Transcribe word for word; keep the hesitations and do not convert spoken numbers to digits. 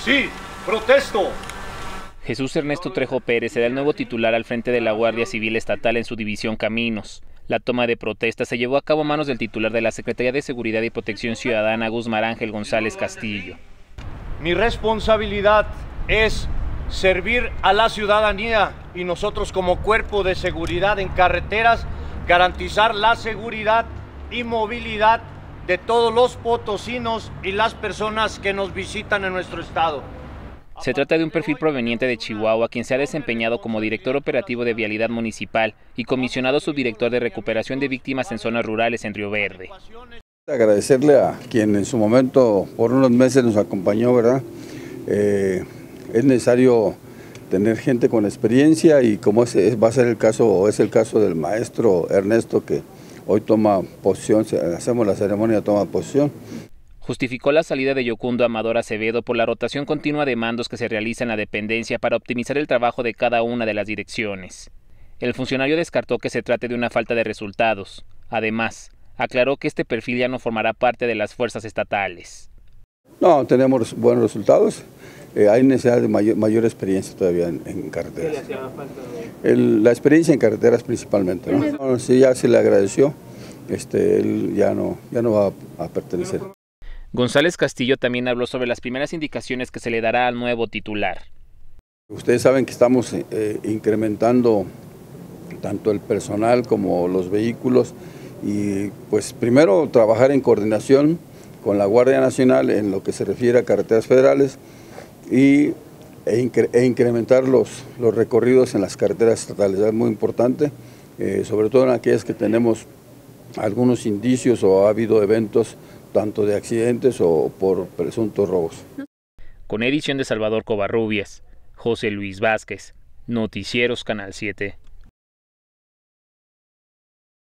Sí, protesto. Jesús Ernesto Trejo Pérez será el nuevo titular al frente de la Guardia Civil Estatal en su división Caminos. La toma de protesta se llevó a cabo a manos del titular de la Secretaría de Seguridad y Protección Ciudadana, Guzmán Ángel González Castillo. Mi responsabilidad es servir a la ciudadanía y nosotros como cuerpo de seguridad en carreteras, garantizar la seguridad y movilidad de todos los potosinos y las personas que nos visitan en nuestro estado. Se trata de un perfil proveniente de Chihuahua, quien se ha desempeñado como director operativo de Vialidad Municipal y comisionado subdirector de recuperación de víctimas en zonas rurales en Río Verde. Agradecerle a quien en su momento por unos meses nos acompañó, ¿verdad? Eh, es necesario tener gente con experiencia y como es, es, va a ser el caso, o es el caso del maestro Ernesto, que hoy toma posición, hacemos la ceremonia de toma de posición. Justificó la salida de Yocundo Amador Acevedo por la rotación continua de mandos que se realiza en la dependencia para optimizar el trabajo de cada una de las direcciones. El funcionario descartó que se trate de una falta de resultados. Además, aclaró que este perfil ya no formará parte de las fuerzas estatales. No, tenemos buenos resultados. Eh, hay necesidad de mayor, mayor experiencia todavía en, en carreteras. ¿Qué le hacía falta? El, la experiencia en carreteras principalmente, ¿no? No, sí, ya se le agradeció. Este, él ya no, ya no va a, a pertenecer. González Castillo también habló sobre las primeras indicaciones que se le dará al nuevo titular. Ustedes saben que estamos eh, incrementando tanto el personal como los vehículos y pues primero trabajar en coordinación con la Guardia Nacional en lo que se refiere a carreteras federales y, e, incre, e incrementar los, los recorridos en las carreteras estatales. Es muy importante, eh, sobre todo en aquellas que tenemos algunos indicios o ha habido eventos tanto de accidentes o por presuntos robos. Con edición de Salvador Covarrubias, José Luis Vázquez, Noticieros Canal siete.